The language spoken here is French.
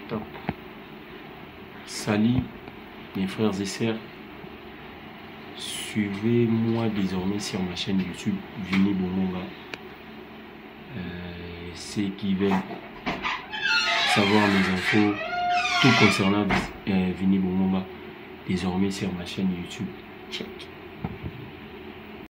Top. Salut mes frères et sœurs, suivez-moi désormais sur ma chaîne YouTube Vini Bongonga. Ceux qui veulent savoir mes infos tout concernant Vini Bongonga, désormais sur ma chaîne YouTube. Check.